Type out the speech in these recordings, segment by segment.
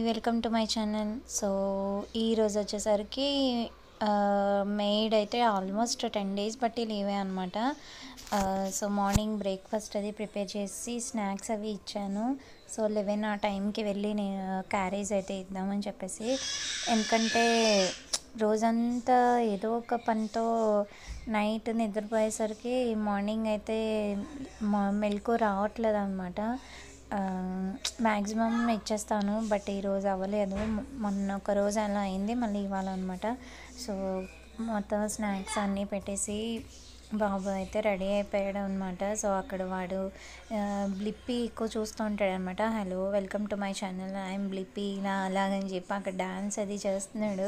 Welcome to my channel. So ఈరోజు వచ్చేసరికి maid అయితే ఆల్మోస్ట్ 10 డేస్ బట్టి లీవే అనమాట. సో మార్నింగ్ బ్రేక్ఫాస్ట్ అది ప్రిపేర్ చేసి స్నాక్స్ అవి ఇచ్చాను. సో 11 ఆ టైంకి వెళ్ళి నేను క్యారేజ్ అయితే ఇద్దామని చెప్పేసి, ఎందుకంటే రోజంతా ఏదో ఒక పనితో నైట్ నిద్రపోయేసరికి మార్నింగ్ అయితే మెలకు రావట్లేదు అనమాట. మ్యాక్సిమం ఇచ్చేస్తాను, బట్ ఈరోజు అవ్వలేదు. మొన్న ఒక రోజు అలా అయింది, మళ్ళీ ఇవ్వాలన్నమాట. సో మొత్తం స్నాక్స్ అన్నీ పెట్టేసి బాబు అయితే రెడీ అయిపోయాడు అనమాట. సో అక్కడ వాడు బ్లిప్పి ఎక్కువ చూస్తూ ఉంటాడు అనమాట. Hello welcome to my channel, I am Blippi ఇలా అలాగని చెప్పి అక్కడ డ్యాన్స్ అది చేస్తున్నాడు.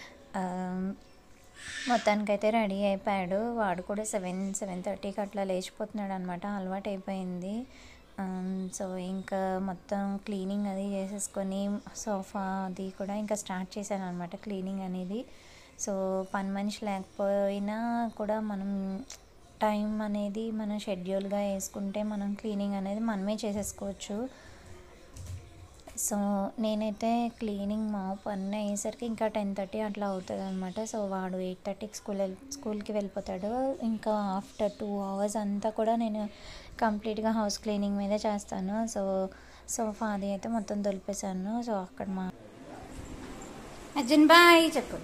మొత్తానికైతే రెడీ అయిపోయాడు. వాడు కూడా 7:30కి అట్లా లేచిపోతున్నాడు అనమాట. అలవాటు అయిపోయింది. సో ఇంకా మొత్తం క్లీనింగ్ అది చేసేసుకొని సోఫా అది కూడా ఇంకా స్టార్ట్ చేశాను అనమాట క్లీనింగ్ అనేది. సో పని మనిషి లేకపోయినా కూడా మనం టైం అనేది మనం షెడ్యూల్గా వేసుకుంటే మనం క్లీనింగ్ అనేది మనమే చేసేసుకోవచ్చు. సో నేనైతే క్లీనింగ్ మాప్ అన్నీ అయ్యేసరికి ఇంకా 10:30 అట్లా అవుతుంది అనమాట. సో వాడు 8:30కి స్కూల్కి వెళ్ళిపోతాడు. ఇంకా ఆఫ్టర్ 2 hours అంతా కూడా నేను కంప్లీట్గా హౌస్ క్లీనింగ్ మీదే చేస్తాను. సో సోఫా అది అయితే మొత్తం దులిపేశాను. సో అక్కడ మా అర్జున్ బాయ్ చెప్పు.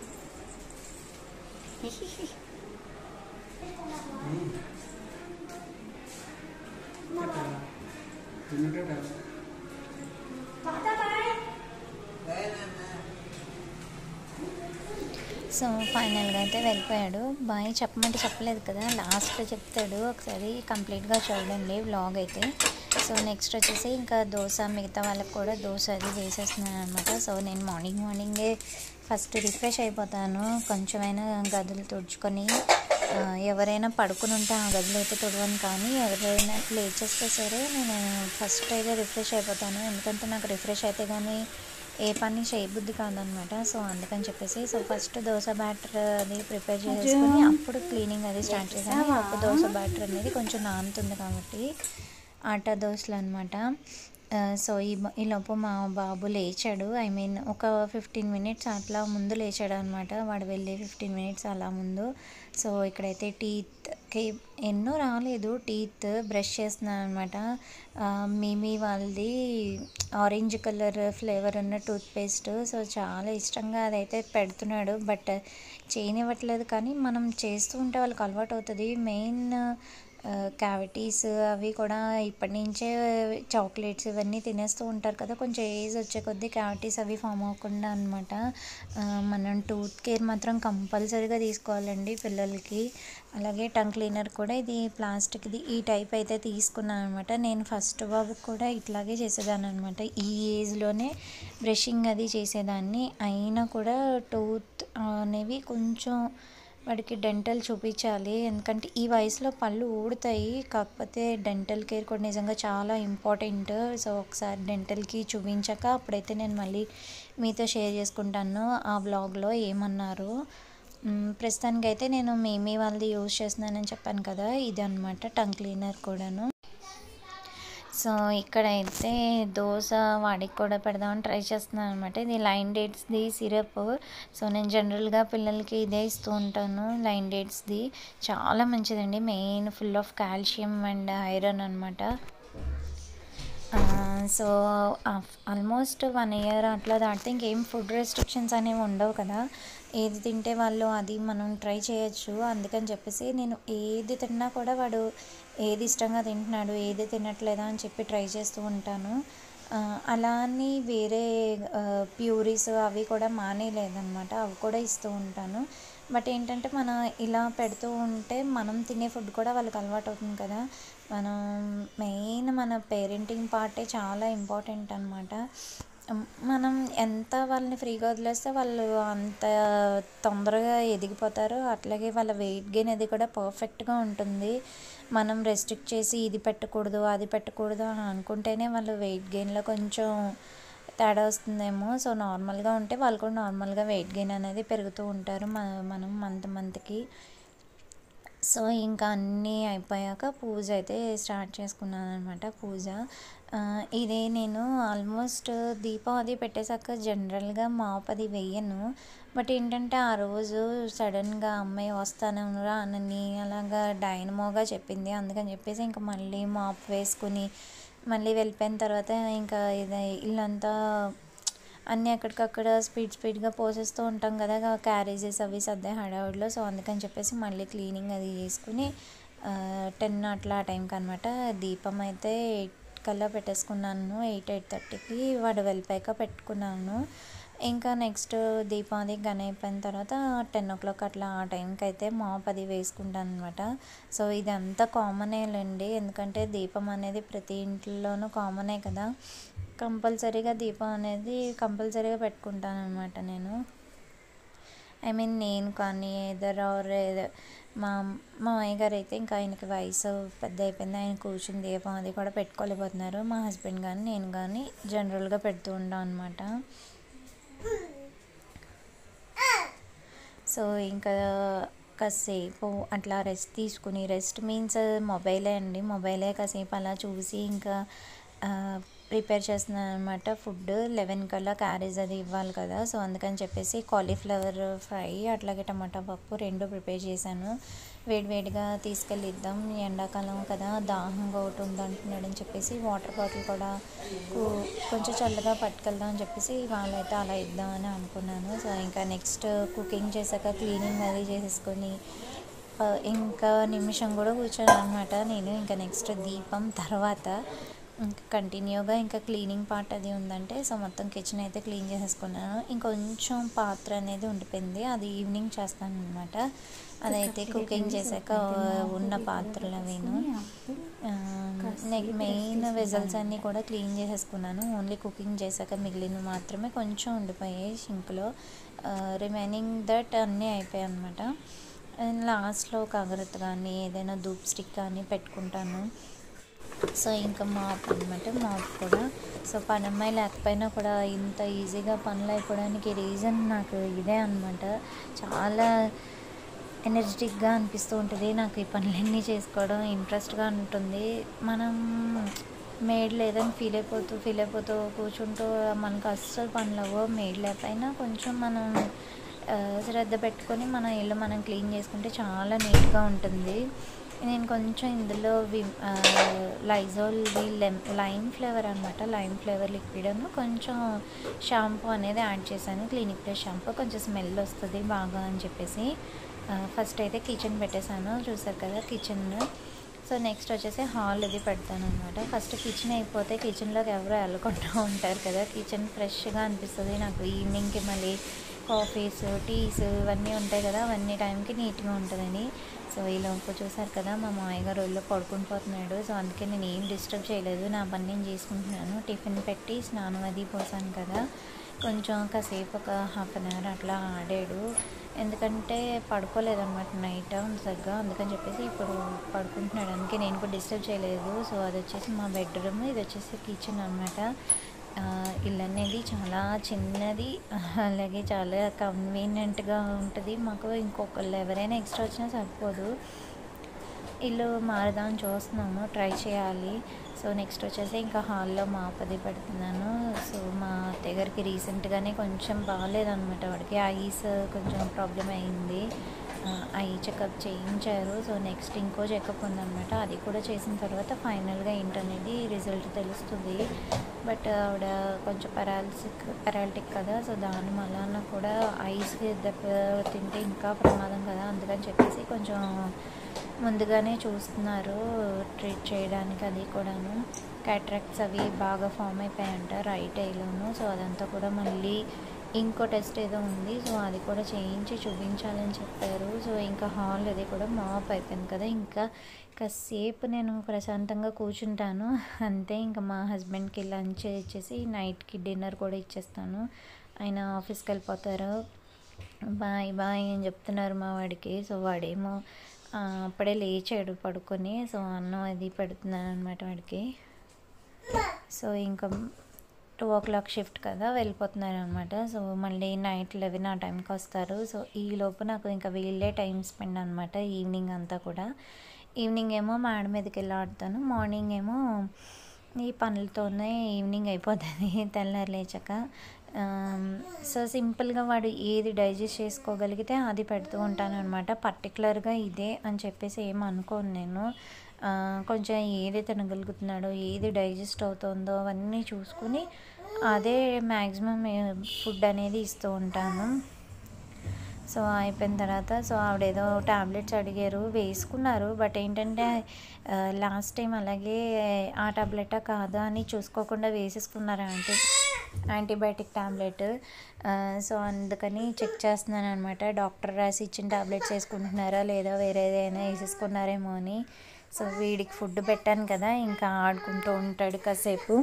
సో ఫైనల్గా అయితే వెళ్ళిపోయాడు. బాయ్ చెప్పమంటే చెప్పలేదు కదా, లాస్ట్లో చెప్తాడు. ఒకసారి కంప్లీట్గా చూడండి వ్లాగ్ అయితే. సో నెక్స్ట్ వచ్చేసి ఇంకా దోశ, మిగతా వాళ్ళకి కూడా దోశ అది వేసేస్తున్నాను అనమాట. సో నేను మార్నింగే ఫస్ట్ రిఫ్రెష్ అయిపోతాను. కొంచెమైనా గదులు తుడుచుకొని, ఎవరైనా పడుకుని ఉంటే ఆ గదులు అయితే తుడవను, కానీ ఎవరైనా లేచేస్తే సరే నేను ఫస్ట్ అయితే రిఫ్రెష్ అయిపోతాను. ఎందుకంటే నాకు రిఫ్రెష్ అయితే కానీ ఏ పని చేయబుద్ధి కాదనమాట. సో అందుకని చెప్పేసి సో ఫస్ట్ దోశ బ్యాటర్ అది ప్రిపేర్ చేసుకొని అప్పుడు క్లీనింగ్ అది స్టార్ట్ చేశాను. ఒక దోశ బ్యాటర్ అనేది కొంచెం నానుతుంది కాబట్టి ఆటా దోశలు అనమాట. సో ఈలోపు మా బాబు లేచాడు. ఒక 15 minutes అట్లా ముందు లేచాడు అనమాట. వాడు వెళ్ళి 15 minutes అలా ముందు. సో ఇక్కడైతే టీత్కి ఎన్నో రాలేదు, టీత్ బ్రష్ చేస్తున్నాను అనమాట. మిమీ వాళ్ళది ఆరెంజ్ కలర్ ఫ్లేవర్ ఉన్న టూత్పేస్ట్. సో చాలా ఇష్టంగా అదైతే పెడుతున్నాడు, బట్ చేయనివ్వట్లేదు. కానీ మనం చేస్తూ ఉంటే వాళ్ళకి అలవాటు అవుతుంది. మెయిన్ క్యావిటీస్ అవి కూడా ఇప్పటి నుంచే చాక్లెట్స్ ఇవన్నీ తినేస్తూ ఉంటారు కదా, కొంచెం ఏజ్ వచ్చే కొద్దీ క్యావిటీస్ అవి ఫామ్ అవ్వకుండా అనమాట. మనం టూత్ కేర్ మాత్రం కంపల్సరీగా తీసుకోవాలండి పిల్లలకి. అలాగే టంగ్ క్లీనర్ కూడా ఇది ప్లాస్టిక్ది ఈ టైప్ అయితే తీసుకున్నాను అనమాట. నేను ఫస్ట్ బాబుకి కూడా ఇట్లాగే చేసేదాన్ని అనమాట. ఈ ఏజ్లోనే బ్రషింగ్ అది చేసేదాన్ని. అయినా కూడా టూత్ అనేవి కొంచెం వాడికి డెంటల్ చూపించాలి, ఎందుకంటే ఈ వయసులో పళ్ళు ఊడుతాయి. కాకపోతే డెంటల్ కేర్ కూడా నిజంగా చాలా ఇంపార్టెంట్. సో ఒకసారి డెంటల్కి చూపించాక అప్పుడైతే నేను మళ్ళీ మీతో షేర్ చేసుకుంటాను ఆ వ్లాగ్లో ఏమన్నారు. ప్రస్తుతానికైతే నేను మేమీ వాళ్ళది యూజ్ చేస్తున్నానని చెప్పాను కదా, ఇది అనమాట టంగ్ క్లీనర్ కూడాను. సో ఇక్కడైతే దోశ వాడికి కూడా పెడదామని ట్రై చేస్తున్నాను అనమాట. ఇది లైన్ డేట్స్ది సిరప్. సో నేను జనరల్గా పిల్లలకి ఇదే ఇస్తూ ఉంటాను. లైన్ డేట్స్ది చాలా మంచిదండి. Main full of calcium and iron అనమాట. సో ఆల్మోస్ట్ 1 year అట్లా దాటితే ఇంకేం ఫుడ్ రెస్ట్రిక్షన్స్ అనేవి ఉండవు కదా, ఏది తింటే వాళ్ళు అది మనం ట్రై చేయొచ్చు. అందుకని చెప్పేసి నేను ఏది తిన్నా కూడా వాడు ఏది ఇష్టంగా తింటున్నాడు, ఏది తినట్లేదా అని చెప్పి ట్రై చేస్తూ ఉంటాను. అలా అని వేరే ప్యూరీస్ అవి కూడా మానేయలేదన్నమాట, అవి కూడా ఇస్తూ ఉంటాను. బట్ ఏంటంటే మనం ఇలా పెడుతూ ఉంటే మనం తినే ఫుడ్ కూడా వాళ్ళకి అలవాటు అవుతుంది కదా. మనం మెయిన్ మన పేరెంటింగ్ పార్టే చాలా ఇంపార్టెంట్ అనమాట. మనం ఎంత వాళ్ళని ఫ్రీగా వదిలేస్తే వాళ్ళు అంత తొందరగా ఎదిగిపోతారు. అట్లాగే వాళ్ళ వెయిట్ గెయిన్ అది కూడా పర్ఫెక్ట్గా ఉంటుంది. మనం రెస్ట్రిక్ట్ చేసి ఇది పెట్టకూడదు అది పెట్టకూడదు అని అనుకుంటేనే వాళ్ళు వెయిట్ గెయిన్లో కొంచెం తేడా వస్తుందేమో. సో నార్మల్గా ఉంటే వాళ్ళు కూడా నార్మల్గా వెయిట్ గెయిన్ అనేది పెరుగుతూ ఉంటారు. మనం మంత్కి సో ఇంకా అన్నీ అయిపోయాక పూజ అయితే స్టార్ట్ చేసుకున్నాను అనమాట. పూజ ఇదే నేను ఆల్మోస్ట్ దీపం అది పెట్టేశాక జనరల్గా మాప్ అది వెయ్యను. బట్ ఏంటంటే ఆ రోజు సడన్గా అమ్మాయి వస్తాను రానని అలాగా డైనమోగా చెప్పింది. అందుకని చెప్పేసి ఇంకా మళ్ళీ మాప్ వేసుకుని మళ్ళీ వెళ్ళిపోయిన తర్వాత ఇంకా ఇది ఇల్లంతా అన్నీ అక్కడికక్కడ స్పీడ్గా పోసేస్తూ ఉంటాం కదా, క్యారేజెస్ అవి సర్దే హడావుడిలో. సో అందుకని చెప్పేసి మళ్ళీ క్లీనింగ్ అది చేసుకుని 10 అట్లా ఆ టైంకి అనమాట దీపం అయితే 8 కల్లా పెట్టేసుకున్నాను. 8:30కి వాడు వెళ్ళిపోయాక పెట్టుకున్నాను. ఇంకా నెక్స్ట్ దీపం అది గన్ అయిపోయిన తర్వాత 10 అట్లా ఆ టైంకి అయితే మాప్ అది వేసుకుంటాను అనమాట. సో ఇదంతా కామనేలండి, ఎందుకంటే దీపం అనేది ప్రతి ఇంట్లోనూ కామనే కదా. కంపల్సరీగా దీపం అనేది కంపల్సరీగా పెట్టుకుంటాను అనమాట నేను. నేను కానీ మా మామయ్య గారు అయితే ఇంకా ఆయనకి వయసు పెద్ద అయిపోయింది, ఆయన కూర్చుని దీపం అది కూడా పెట్టుకోలేకపోతున్నారు. మా హస్బెండ్ కానీ నేను కానీ జనరల్గా పెడుతూ ఉంటాం అనమాట. సో ఇంకా కాసేపు అట్లా రెస్ట్ తీసుకుని, రెస్ట్ మీన్స్ మొబైలే అండి, మొబైలే కాసేపు అలా చూసి ఇంకా ప్రిపేర్ చేస్తున్నాను అనమాట. ఫుడ్ 11 కల్లా క్యారేజ్ అది ఇవ్వాలి కదా. సో అందుకని చెప్పేసి కాలీఫ్లవర్ ఫ్రై అట్లాగే టమాటా పప్పు 2 ప్రిపేర్ చేశాను. వేడివేడిగా తీసుకెళ్ళి ఇద్దాం, ఎండాకాలం కదా దాహంగా ఒకటి ఉందంటున్నాడని చెప్పేసి వాటర్ బాటిల్ కూడా కొంచెం చల్లగా పట్టుకెళ్దాం అని చెప్పేసి వాళ్ళైతే అలా ఇద్దామని అనుకున్నాను. సో ఇంకా నెక్స్ట్ కుకింగ్ చేశాక క్లీనింగ్ అది చేసేసుకొని ఇంకా నిమిషం కూడా కూర్చోను అనమాట నేను. ఇంకా నెక్స్ట్ దీపం తర్వాత ఇంకా కంటిన్యూగా ఇంకా క్లీనింగ్ పార్ట్ అది ఉందంటే సో మొత్తం కిచెన్ అయితే క్లీన్ చేసేసుకున్నాను. ఇంకొంచెం పాత్ర అనేది ఉండిపోయింది, అది ఈవినింగ్ చేస్తాను అనమాట. అదైతే కుకింగ్ చేశాక ఉన్న పాత్రలు అవిను మెయిన్ వెజల్స్ అన్నీ కూడా క్లీన్ చేసేసుకున్నాను. ఓన్లీ కుకింగ్ చేశాక మిగిలినవి మాత్రమే కొంచెం ఉండిపోయాయి సింక్లో. రిమైనింగ్ దట్ అన్నీ అయిపోయాయి అనమాట. లాస్ట్లో ఒక అగరత్ కానీ ఏదైనా ధూప్ స్టిక్ కానీ పెట్టుకుంటాను. సో ఇంకా మాప్ అనమాట, మాప్ కూడా సో పనమ్మాయి లేకపోయినా కూడా ఇంత ఈజీగా పనులు అయిపోవడానికి రీజన్ నాకు ఇదే అనమాట. చాలా ఎనర్జెటిక్గా అనిపిస్తూ ఉంటుంది నాకు ఈ పనులన్నీ చేసుకోవడం, ఇంట్రెస్ట్గా ఉంటుంది. మనం మేడ్ లేదని ఫీల్ అయిపోతూ కూర్చుంటూ మనకు అస్సలు పనులు మేడ్ లేకపోయినా కొంచెం మనం శ్రద్ధ పెట్టుకొని మన ఇల్లు మనం క్లీన్ చేసుకుంటే చాలా నీట్గా ఉంటుంది. నేను కొంచెం ఇందులో లైమ్ ఫ్లేవర్ అనమాట, లైమ్ ఫ్లేవర్ లిక్విడ్ను కొంచెం షాంపూ అనేది యాడ్ చేశాను, క్లినిక్ ప్లస్ షాంపూ, కొంచెం స్మెల్ వస్తుంది బాగా అని చెప్పేసి. ఫస్ట్ అయితే కిచెన్ పెట్టేశాను, చూసారు కదా కిచెన్. సో నెక్స్ట్ వచ్చేసి హాల్ ఇది పెడతాను అనమాట. ఫస్ట్ కిచెన్ అయిపోతే కిచెన్లోకి ఎవరో వెళ్ళకుండా ఉంటారు కదా, కిచెన్ ఫ్రెష్గా అనిపిస్తుంది నాకు. ఈవినింగ్కి మళ్ళీ కాఫీస్ టీస్ ఇవన్నీ ఉంటాయి కదా, అవన్నీ టైంకి నీట్గా ఉంటుందని. సో ఈలోపు చూసారు కదా మా మామయ్య గారు ఒళ్ళో పడుకుని పోతున్నాడు. సో అందుకే నేను ఏం డిస్టర్బ్ చేయలేదు, నా పని నేను చేసుకుంటున్నాను. టిఫిన్ పెట్టి స్నానం అది పోసాను కదా, కొంచెం కాసేపు ఒక హాఫ్ అన్ అవర్ అట్లా ఆడాడు. ఎందుకంటే పడుకోలేదన్నమాట నైట్ సరిగ్గా, అందుకని చెప్పేసి ఇప్పుడు పడుకుంటున్నాడు. అందుకే నేను కూడా డిస్టర్బ్ చేయలేదు. సో అది వచ్చేసి మా బెడ్రూమ్, ఇది వచ్చేసి కిచెన్ అనమాట. ఇల్లు అనేది చాలా చిన్నది, అలాగే చాలా కన్వీనియంట్గా ఉంటుంది మాకు. ఇంకొకళ్ళు ఎవరైనా ఎక్స్ట్రా వచ్చినా సరిపోదు. ఇల్లు మారదామని చూస్తున్నాము, ట్రై చేయాలి. సో నెక్స్ట్ వచ్చేసి ఇంకా హాల్లో మాప్ అది పెడుతున్నాను. సో మా అత్తయ్య గారికి రీసెంట్గానే కొంచెం బాగాలేదనమాట, వాడికి ఐస్ కొంచెం ప్రాబ్లం అయింది, ఐ చెకప్ చేయించారు. సో నెక్స్ట్ ఇంకో చెకప్ ఉందన్నమాట, అది కూడా చేసిన తర్వాత ఫైనల్గా ఏంటనేది రిజల్ట్ తెలుస్తుంది. బట్ ఆవిడ కొంచెం పెరాలిటిక్ కదా, సో దాని వలన కూడా ఐస్కి దెబ్బ తింటే ఇంకా ప్రమాదం కదా, అందుకని చెప్పేసి కొంచెం ముందుగానే చూస్తున్నారు ట్రీట్ చేయడానికి. అది కూడాను క్యాట్రాక్ట్స్ అవి బాగా ఫామ్ అయిపోయాయంట రైట్ ఐలోను. సో అదంతా కూడా మళ్ళీ ఇంకో టెస్ట్ ఏదో ఉంది, సో అది కూడా చేయించి చూపించాలని చెప్పారు. సో ఇంకా హాల్ అది కూడా మాప్ అయిపోయింది కదా, ఇంకా కాసేపు నేను ప్రశాంతంగా కూర్చుంటాను అంతే. ఇంకా మా హస్బెండ్కి లంచ్ ఇచ్చేసి నైట్కి డిన్నర్ కూడా ఇచ్చేస్తాను. ఆయన ఆఫీస్కి వెళ్ళిపోతారు. బాయ్ బాయ్ అని చెప్తున్నారు మా వాడికి. సో వాడేమో అప్పుడే లేచాడు పడుకొని, సో అన్నం అది పెడుతున్నాను అనమాట వాడికి. సో ఇంకా 2 o'clock షిఫ్ట్ కదా, వెళ్ళిపోతున్నారు అనమాట. సో మళ్ళీ నైట్ 11 ఆ టైంకి వస్తారు. సో ఈ లోపు నాకు ఇంకా వీళ్ళే టైం స్పెండ్ అనమాట ఈవినింగ్ అంతా కూడా. ఈవినింగ్ ఏమో మేడ మీదకి వెళ్ళి ఆడతాను, మార్నింగ్ ఏమో ఈ పనులతోనే ఈవినింగ్ అయిపోతుంది తెల్లారి లేచాక. సో సింపుల్గా వాడు ఏది డైజెస్ట్ చేసుకోగలిగితే అది పెడుతూ ఉంటాను అనమాట. పర్టికులర్గా ఇదే అని చెప్పేసి ఏం అనుకోను నేను. కొంచెం ఏది తినగలుగుతున్నాడో, ఏది డైజెస్ట్ అవుతుందో అవన్నీ చూసుకుని అదే మ్యాక్సిమం ఫుడ్ అనేది ఇస్తూ ఉంటాను. సో అయిపోయిన తర్వాత సో ఆవిడేదో టాబ్లెట్స్ అడిగారు, వేసుకున్నారు. బట్ ఏంటంటే లాస్ట్ టైం అలాగే ఆ టాబ్లెటా కాదా అని చూసుకోకుండా వేసేసుకున్నారు యాంటీబయాటిక్ టాబ్లెట్. సో అందుకని చెక్ చేస్తున్నాను అనమాట, డాక్టర్ రాసి ఇచ్చిన టాబ్లెట్స్ వేసుకుంటున్నారా లేదా, వేరేదైనా వేసేసుకున్నారేమో అని. సో వీడికి ఫుడ్ పెట్టాను కదా, ఇంకా ఆడుకుంటూ ఉంటాడు కాసేపు.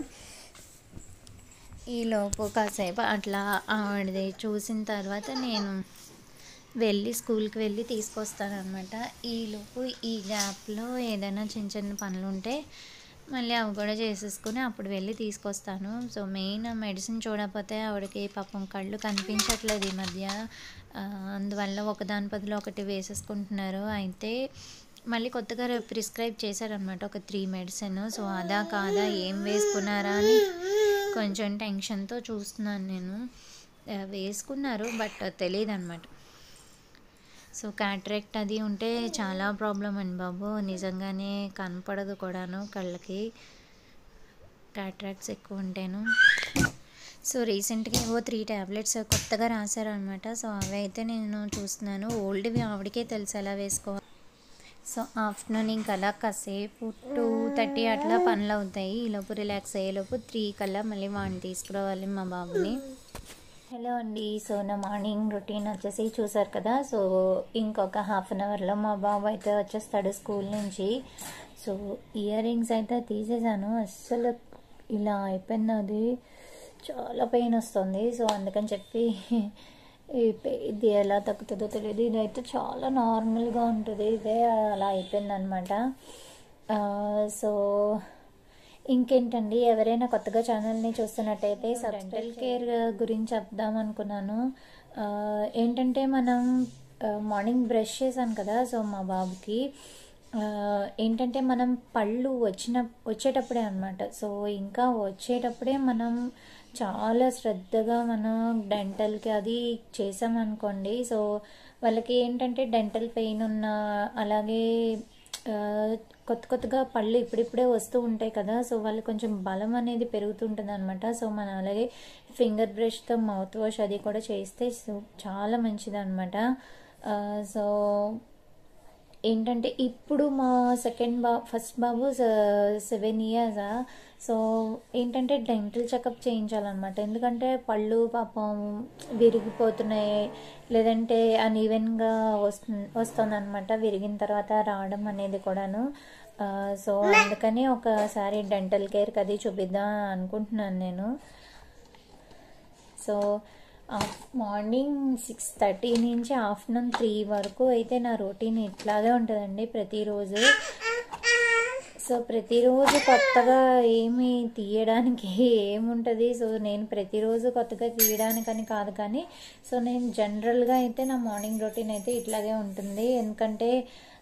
ఈలోపు కాసేపు అట్లా ఆవిడది చూసిన తర్వాత నేను వెళ్ళి స్కూల్కి వెళ్ళి తీసుకొస్తాను అనమాట. ఈలోపు ఈ గ్యాప్లో ఏదైనా చిన్న చిన్న పనులు ఉంటే మళ్ళీ అవి కూడా చేసేసుకుని అప్పుడు వెళ్ళి తీసుకొస్తాను. సో మెయిన్ మెడిసిన్ చూడకపోతే ఆవిడకి పాపం కళ్ళు కనిపించట్లేదు ఈ మధ్య. అందువల్ల ఒకదాని బదులు ఒకటి వేసేసుకుంటున్నారు. అయితే మళ్ళీ కొత్తగా ప్రిస్క్రైబ్ చేశారనమాట ఒక 3 మెడిసిన్. సో అదా కాదా ఏం వేసుకున్నారా అని కొంచెం టెన్షన్తో చూస్తున్నాను నేను. వేసుకున్నారు బట్ తెలియదు అనమాట. సో క్యాటరాక్ట్ అది ఉంటే చాలా ప్రాబ్లం అండి బాబు, నిజంగానే కనపడదు కూడాను కళ్ళకి క్యాటరాక్ట్స్ ఎక్కువ ఉంటేను. సో రీసెంట్గా ఏవో 3 ట్యాబ్లెట్స్ కొత్తగా రాశారనమాట. సో అవి అయితే నేను చూస్తున్నాను, ఓల్డ్వి ఆవిడకే తెలుసు ఎలా వేసుకోవాలి. సో ఆఫ్టర్నూన్ ఇంకా అలా కాసేపు 2:30 అట్లా పనులు అవుతాయి. ఈలోపు రిలాక్స్ అయ్యేలోపు 3 కల్లా మళ్ళీ వాడిని తీసుకురావాలి మా బాబుని. హలో అండి, సో నా మార్నింగ్ రొటీన్ వచ్చేసి చూసారు కదా. సో ఇంకొక హాఫ్ అన్ అవర్లో మా బాబు అయితే వచ్చేస్తాడు స్కూల్ నుంచి. సో ఇయర్ రింగ్స్ అయితే తీసేసాను, అస్సలు ఇలా అయిపోయింది, అది చాలా పెయిన్ వస్తుంది. సో అందుకని చెప్పి ఇది ఎలా తగ్గుతుందో తెలియదు, ఇదైతే చాలా నార్మల్గా ఉంటుంది, ఇదే అలా అయిపోయింది అనమాట. సో ఇంకేంటండి, ఎవరైనా కొత్తగా ఛానల్ని చూస్తున్నట్టయితే డెంటల్ కేర్ గురించి చెప్దాం అనుకున్నాను. ఏంటంటే మనం మార్నింగ్ బ్రష్ చేశాను కదా, సో మా బాబుకి ఏంటంటే మనం పళ్ళు వచ్చేటప్పుడే అనమాట. సో ఇంకా వచ్చేటప్పుడే మనం చాలా శ్రద్ధగా మనం డెంటల్కి అది చేసామనుకోండి, సో వాళ్ళకి ఏంటంటే డెంటల్ పెయిన్ ఉన్న, అలాగే కొత్తగా పళ్ళు ఇప్పుడిప్పుడే వస్తూ ఉంటాయి కదా, సో వాళ్ళు కొంచెం బలం అనేది పెరుగుతుంటుంది అనమాట. సో మనం అలాగే ఫింగర్ బ్రష్తో మౌత్ వాష్ అది కూడా చేస్తే సో చాలా మంచిది అనమాట. సో ఏంటంటే ఇప్పుడు మా ఫస్ట్ బాబు 7 years. సో ఏంటంటే డెంటల్ చెకప్ చేయించాలన్నమాట, ఎందుకంటే పళ్ళు పాపం విరిగిపోతున్నాయి, లేదంటే అన్ఈవెన్గా వస్తుందన్నమాట విరిగిన తర్వాత రావడం అనేది కూడాను. సో అందుకని ఒకసారి డెంటల్ కేర్కి అది చూపిద్దాం అనుకుంటున్నాను నేను. సో మార్నింగ్ 6:30 నుంచి ఆఫ్టర్నూన్ 3 వరకు అయితే నా రొటీన్ ఇట్లాగే ఉంటుందండి ప్రతిరోజు. సో ప్రతిరోజు కొత్తగా ఏమి తీయడానికి ఏముంటుంది, సో నేను ప్రతిరోజు కొత్తగా తీయడానికని కాదు, కానీ సో నేను జనరల్గా అయితే నా మార్నింగ్ రొటీన్ అయితే ఇట్లాగే ఉంటుంది. ఎందుకంటే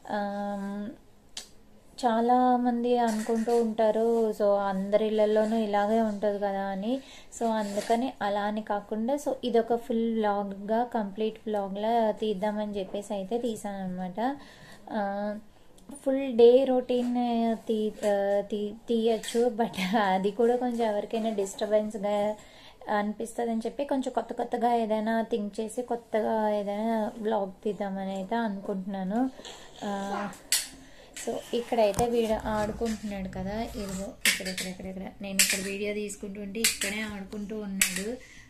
చాలామంది అనుకుంటూ ఉంటారు సో అందరి ఇళ్ళల్లోనూ ఇలాగే ఉంటుంది కదా అని. సో అందుకని అలా అని కాకుండా సో ఇదొక ఫుల్ వ్లాగ్గా, కంప్లీట్ వ్లాగ్లా తీద్దామని చెప్పేసి అయితే తీసాను అనమాట. ఫుల్ డే రొటీన్ తీయచ్చు, బట్ అది కూడా కొంచెం ఎవరికైనా డిస్టర్బెన్స్గా అనిపిస్తుంది అని చెప్పి కొంచెం కొత్తగా ఏదైనా థింక్ చేసి కొత్తగా ఏదైనా వ్లాగ్ తీద్దామని అయితే అనుకుంటున్నాను. సో ఇక్కడైతే వీడు ఆడుకుంటున్నాడు కదా, ఇదిగో ఇక్కడ నేను ఇక్కడ వీడియో తీసుకుంటుంటే ఇక్కడే ఆడుకుంటూ ఉన్నాడు.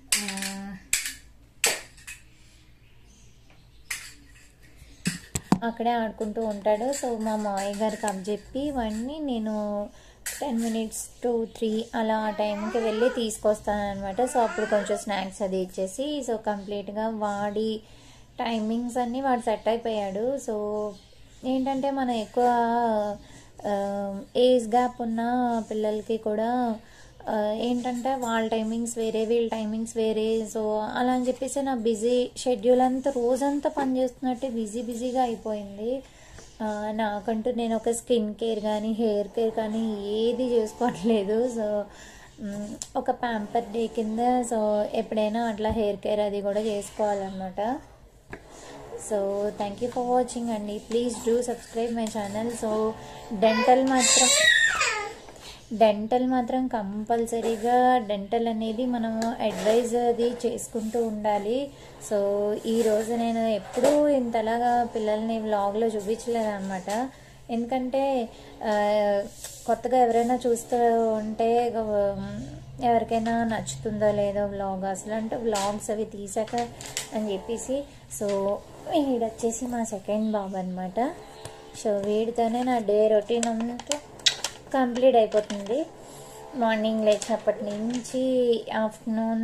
అక్కడే ఆడుకుంటూ ఉంటాడు. సో మా మావయ్య గారికి అప్పచెప్పి వాడిని నేను 10 minutes to 3 అలా ఆ టైంకి వెళ్ళి తీసుకొస్తాను అనమాట. సో అప్పుడు కొంచెం స్నాక్స్ అది ఇచ్చేసి సో కంప్లీట్గా వాడి టైమింగ్స్ అన్నీ వాడు సెట్ అయిపోయాడు. సో ఏంటంటే మనం ఎక్కువ ఏజ్ గ్యాప్ ఉన్న పిల్లలకి కూడా ఏంటంటే వాళ్ళ టైమింగ్స్ వేరే, వీళ్ళ టైమింగ్స్ వేరే. సో అలా అని చెప్పేసి నా బిజీ షెడ్యూల్ అంతా రోజంతా పనిచేస్తున్నట్టే బిజీగా అయిపోయింది. నాకంటూ నేను ఒక స్కిన్ కేర్ కానీ హెయిర్ కేర్ కానీ ఏది చేసుకోవట్లేదు. సో ఒక ప్యాంపర్ డే కింద సో ఎప్పుడైనా అట్లా హెయిర్ కేర్ అది కూడా చేసుకోవాలన్నమాట. So thank you for watching అండి. Please do subscribe my channel. So dental మాత్రం కంపల్సరీగా డెంటల్ అనేది మనము అడ్వైజ్ అది చేసుకుంటూ ఉండాలి. సో ఈరోజు నేను ఎప్పుడూ ఇంతలాగా పిల్లల్ని వ్లాగ్లో చూపించలేదు అనమాట. ఎందుకంటే కొత్తగా ఎవరైనా చూస్తూ ఉంటే ఎవరికైనా నచ్చుతుందో లేదో వ్లాగ్, అసలు అంటే వ్లాగ్స్ అవి తీసాక అని చెప్పేసి. సో వీడొచ్చేసి మా సెకండ్ బాబు అనమాట. సో వీడితోనే నా డే రొటీన్ అంతా కంప్లీట్ అయిపోతుంది. మార్నింగ్ లేచినప్పటి నుంచి ఆఫ్టర్నూన్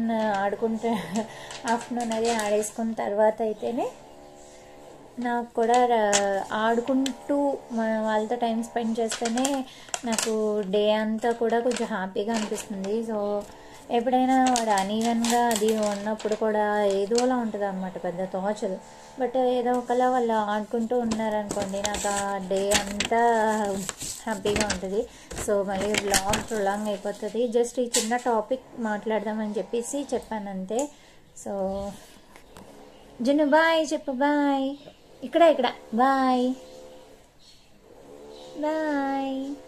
అది ఆడేసుకున్న తర్వాత అయితేనే నాకు కూడా ఆడుకుంటూ వాళ్ళతో టైం స్పెండ్ చేస్తేనే నాకు డే అంతా కూడా కొంచెం హ్యాపీగా అనిపిస్తుంది. సో ఎప్పుడైనా వాడు అనీవెన్గా అది ఉన్నప్పుడు కూడా ఏదోలా ఉంటుంది అనమాట, పెద్ద తోచదు. బట్ ఏదో ఒకలా వాళ్ళు ఆడుకుంటూ ఉన్నారనుకోండి, నాకు ఆ డే అంతా హ్యాపీగా ఉంటుంది. సో మళ్ళీ వ్లాగ్ ప్రొలాంగ్ అయిపోతుంది. జస్ట్ ఈ చిన్న టాపిక్ మాట్లాడదామని చెప్పేసి చెప్పాను అంతే. సో జున్ను బాయ్ చెప్పు, బాయ్. ఇక్కడ బాయ్ బాయ్.